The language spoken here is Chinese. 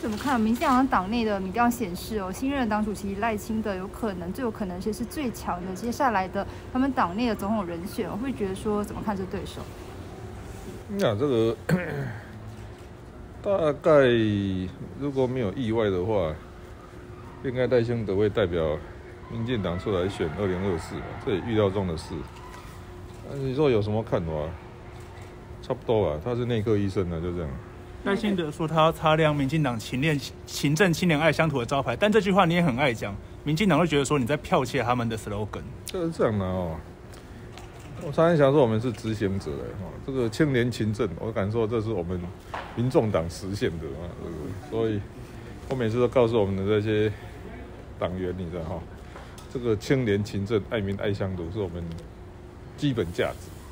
怎么看？民进党党内的民调显示，新任党主席赖清德最有可能是最强的。接下来的他们党内的总统人选，我会觉得说，怎么看这对手？ 那这个大概如果没有意外的话，应该赖清德会代表民进党出来选2024嘛，这也预料中的事。你说有什么看法？差不多吧，他是内科医生啊，就这样。 赖清德说他要擦亮民进党勤政清廉爱乡土的招牌，但这句话你也很爱讲，民进党会觉得说你在剽窃他们的 slogan。 就是这样的哦。我常常想说我们是执行者这个清廉勤政，我敢说这是我们民众党实现的所以我每次都告诉我们的这些党员，你知道这个清廉勤政、爱民爱乡土是我们基本价值。